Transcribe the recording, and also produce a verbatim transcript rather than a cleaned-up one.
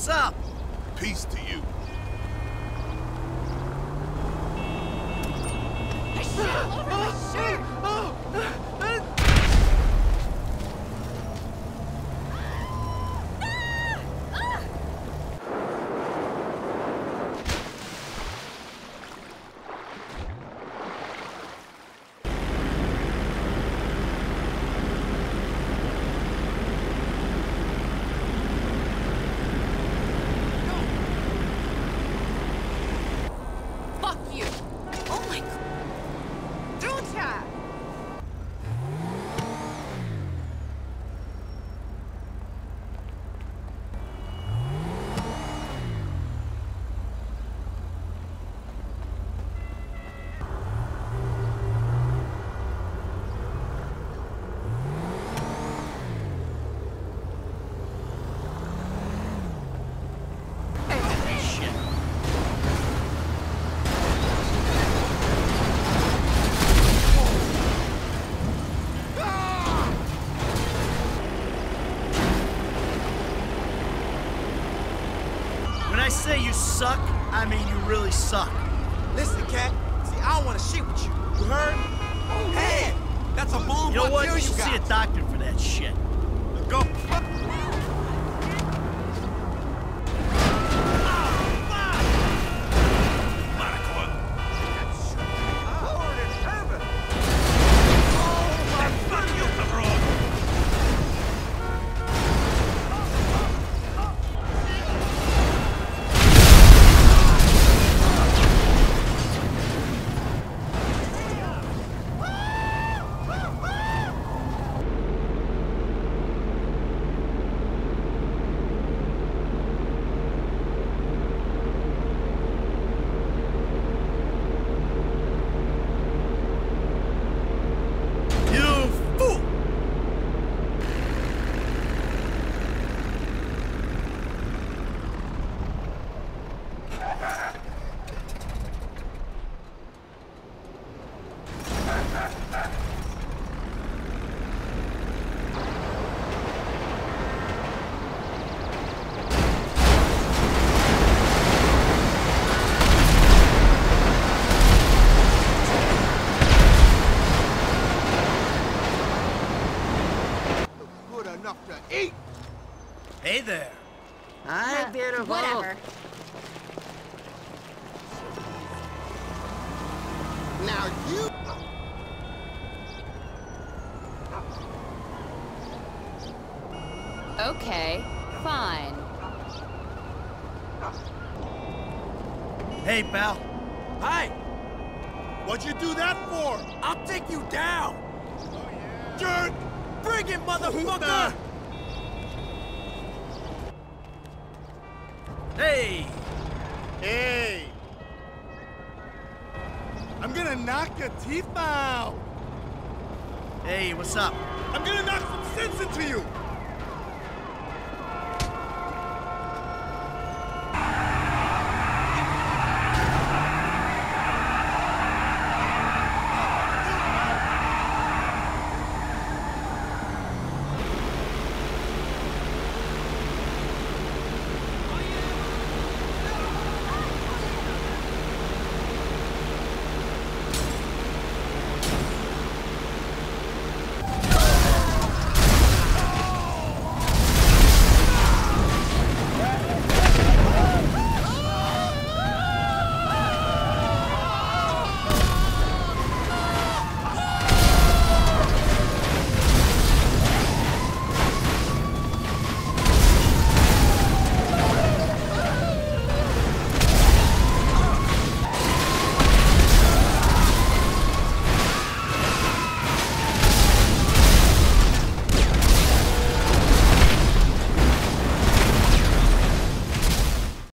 What's up? Peace to you. I shit all over my shirt! Fuck you! Oh my god! Don't try! When I say you suck, I mean you really suck. Listen, cat. See, I don't want to shit with you. You heard? Oh, hey! That's a bomb. You know what? kill You should see a guys. doctor for that shit. Go. You fool! Good enough to eat. Hey there. Uh, I better whatever. Now you. Okay, fine. Hey, pal. Hey! What'd you do that for? I'll take you down. Oh yeah. Jerk! Bring it, motherfucker! Hey! Hey! I'm gonna knock your teeth out! Hey, what's up? I'm gonna knock some sense into you!